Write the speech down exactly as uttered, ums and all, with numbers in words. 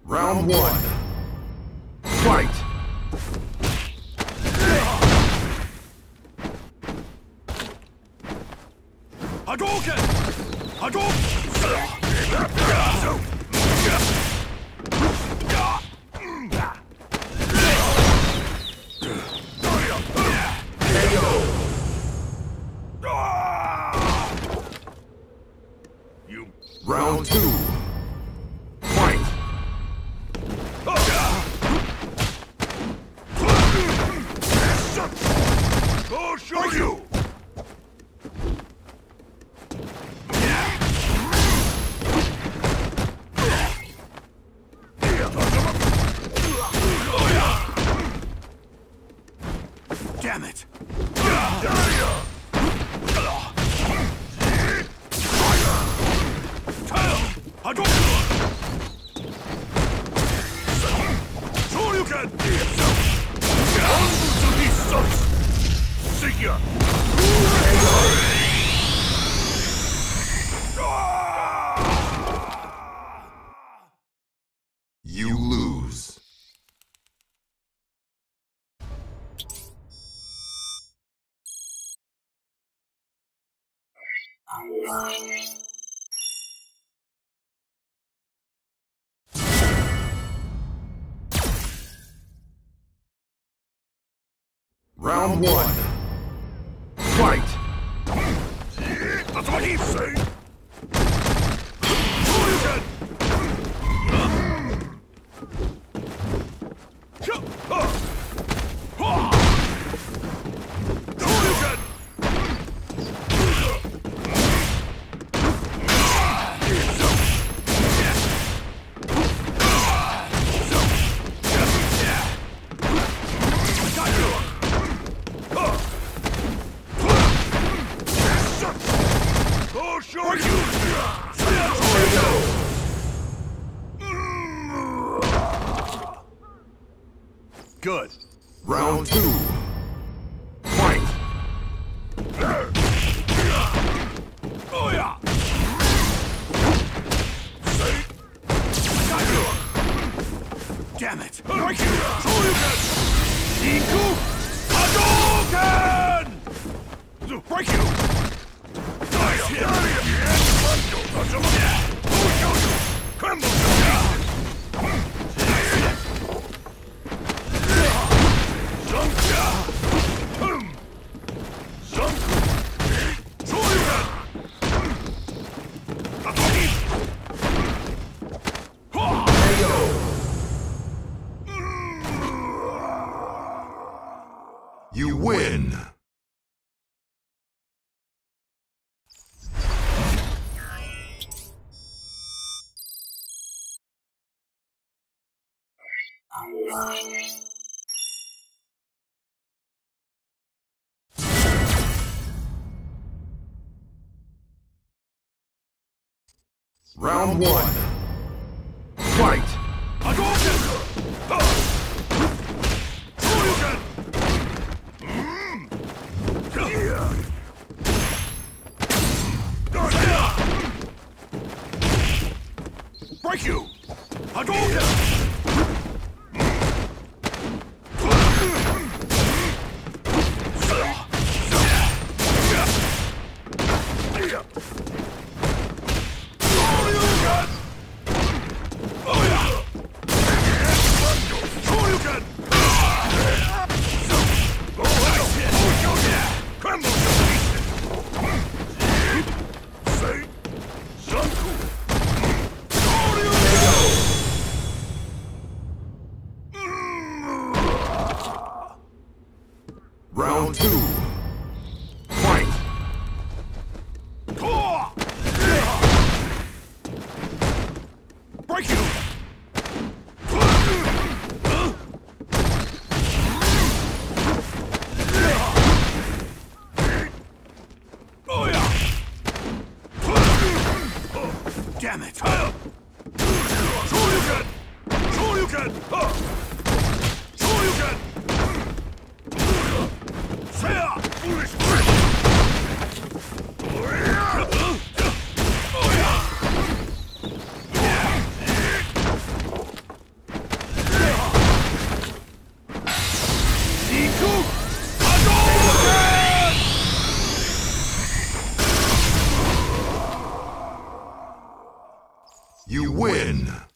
Round one. Fight! Hadouken! Hadouken! You. Round two. Fight! I'll show you! Damn it! You lose. Round one. Fight! That's what he's saying! Good. Round two. Fight! Oh yeah! Damn it! Break you! Shoryuken! Iku! Hadouken! Break you! Nice hit! I'll show you! Crumble to You win! Round one. Fight! Hadouken! Shoryuken! Break you! Hadouken! Round two. Fight! Break you! Oh yeah! Damn it! Shoryuken! Shoryuken! Shoryuken! Foolish You win!